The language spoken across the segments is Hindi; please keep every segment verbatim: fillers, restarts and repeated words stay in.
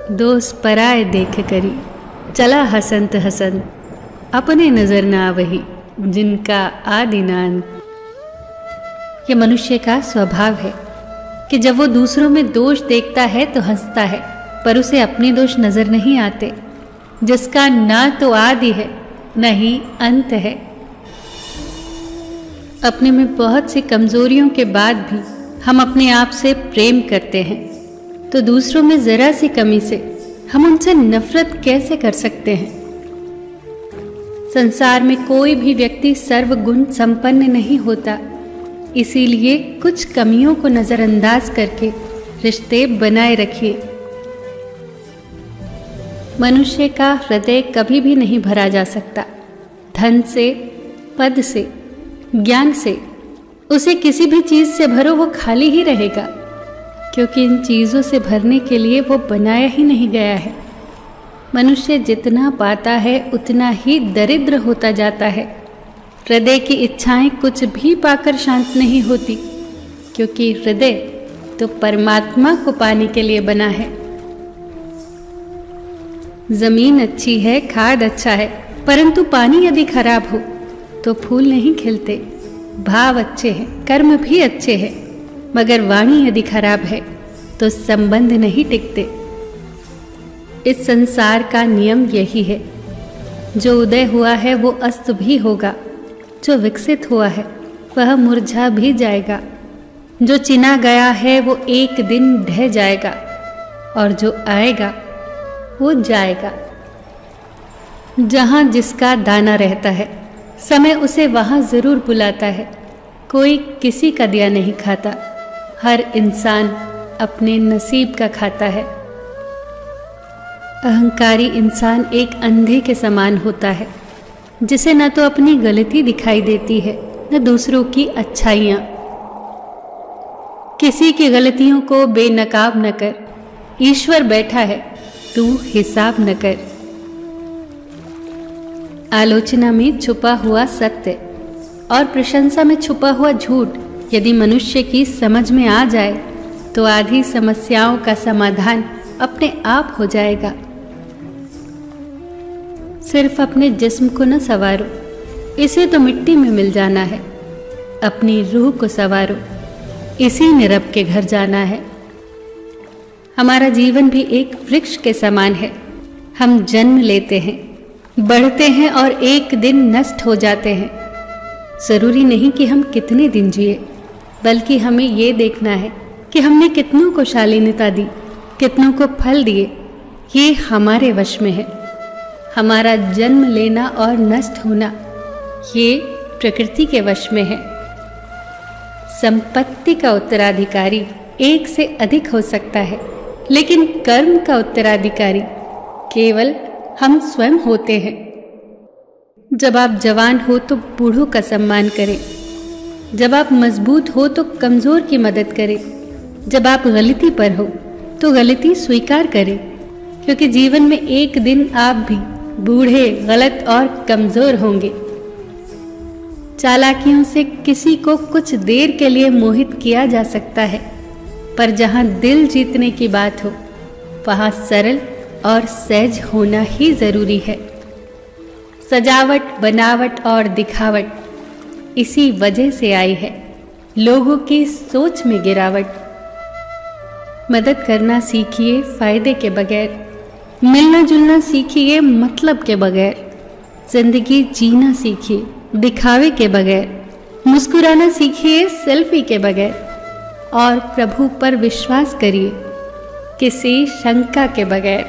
दोस्त पराए देख करी, चला हसंत हसंत, अपने नजर ना आवही, जिनका आदि ना अंत। ये मनुष्य का स्वभाव है कि जब वो दूसरों में दोष देखता है तो हंसता है, पर उसे अपने दोष नजर नहीं आते, जिसका ना तो आदि है न ही अंत है। अपने में बहुत सी कमजोरियों के बाद भी हम अपने आप से प्रेम करते हैं, तो दूसरों में जरा सी कमी से हम उनसे नफरत कैसे कर सकते हैं। संसार में कोई भी व्यक्ति सर्वगुण संपन्न नहीं होता, इसीलिए कुछ कमियों को नजरअंदाज करके रिश्ते बनाए रखिए। मनुष्य का हृदय कभी भी नहीं भरा जा सकता, धन से, पद से, ज्ञान से। उसे किसी भी चीज से भरो वो खाली ही रहेगा, क्योंकि इन चीजों से भरने के लिए वो बनाया ही नहीं गया है। मनुष्य जितना पाता है उतना ही दरिद्र होता जाता है। हृदय की इच्छाएं कुछ भी पाकर शांत नहीं होती, क्योंकि हृदय तो परमात्मा को पाने के लिए बना है। जमीन अच्छी है, खाद अच्छा है, परंतु पानी यदि खराब हो तो फूल नहीं खिलते। भाव अच्छे हैं, कर्म भी अच्छे हैं, मगर वाणी यदि खराब है तो संबंध नहीं टिकते। इस संसार का नियम यही है, जो उदय हुआ है वो अस्त भी होगा, जो विकसित हुआ है वह मुरझा भी जाएगा, जो चिना गया है वो एक दिन ढह जाएगा, और जो आएगा वो जाएगा। जहाँ जिसका दाना रहता है, समय उसे वहाँ जरूर बुलाता है। कोई किसी का दिया नहीं खाता, हर इंसान अपने नसीब का खाता है। अहंकारी इंसान एक अंधे के समान होता है, जिसे न तो अपनी गलती दिखाई देती है न दूसरों की अच्छाइयाँ। किसी की गलतियों को बेनकाब न कर, ईश्वर बैठा है, तू हिसाब न कर। आलोचना में छुपा हुआ सत्य और प्रशंसा में छुपा हुआ झूठ यदि मनुष्य की समझ में आ जाए तो आधी समस्याओं का समाधान अपने आप हो जाएगा। सिर्फ अपने जिस्म को न संवारो, इसे तो मिट्टी में मिल जाना है। अपनी रूह को संवारो, इसी ने रब के घर जाना है। हमारा जीवन भी एक वृक्ष के समान है। हम जन्म लेते हैं, बढ़ते हैं और एक दिन नष्ट हो जाते हैं। जरूरी नहीं कि हम कितने दिन जिए, बल्कि हमें ये देखना है कि हमने कितनों को शालीनता दी, कितनों को फल दिए। ये हमारे वश में है। हमारा जन्म लेना और नष्ट होना ये प्रकृति के वश में है। संपत्ति का उत्तराधिकारी एक से अधिक हो सकता है, लेकिन कर्म का उत्तराधिकारी केवल हम स्वयं होते हैं। जब आप जवान हो तो बूढ़ों का सम्मान करें, जब आप मजबूत हो तो कमजोर की मदद करें, जब आप गलती पर हो तो गलती स्वीकार करें, क्योंकि जीवन में एक दिन आप भी बूढ़े, गलत और कमजोर होंगे। चालाकियों से किसी को कुछ देर के लिए मोहित किया जा सकता है, पर जहां दिल जीतने की बात हो वहां सरल और सहज होना ही जरूरी है। सजावट, बनावट और दिखावट इसी वजह से आई है, लोगों की सोच में गिरावट। मदद करना सीखिए फायदे के बगैर, मिलना जुलना सीखिए मतलब के बगैर, जिंदगी जीना सीखिए दिखावे के बगैर, मुस्कुराना सीखिए सेल्फी के बगैर, और प्रभु पर विश्वास करिए किसी शंका के बगैर।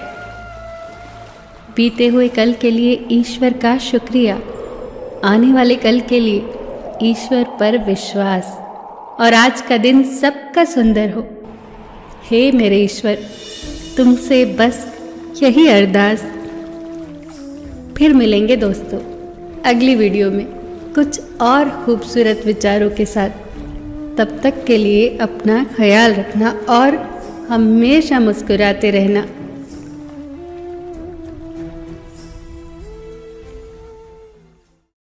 बीते हुए कल के लिए ईश्वर का शुक्रिया, आने वाले कल के लिए ईश्वर पर विश्वास, और आज का दिन सबका सुंदर हो। हे मेरे ईश्वर, तुमसे बस यही अरदास। फिर मिलेंगे दोस्तों अगली वीडियो में कुछ और खूबसूरत विचारों के साथ। तब तक के लिए अपना ख्याल रखना और हमेशा मुस्कुराते रहना।